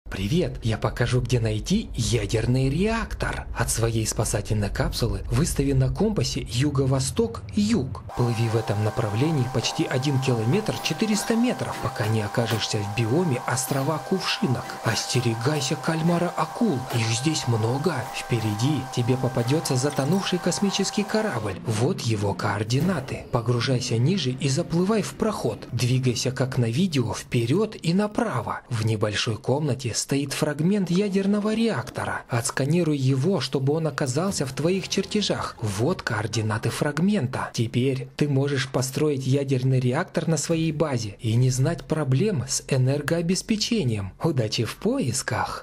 Привет, я покажу, где найти ядерный реактор. От своей спасательной капсулы выстави на компасе юго-восток-юг. Плыви в этом направлении почти 1 километр 400 метров, пока не окажешься в биоме острова Кувшинок. Остерегайся кальмара-акул, их здесь много. Впереди тебе попадется затонувший космический корабль. Вот его координаты. Погружайся ниже и заплывай в проход. Двигайся как на видео вперед и направо. В небольшой комнате стоит фрагмент ядерного реактора. Отсканируй его, чтобы он оказался в твоих чертежах. Вот координаты фрагмента. Теперь ты можешь построить ядерный реактор на своей базе и не знать проблем с энергообеспечением. Удачи в поисках!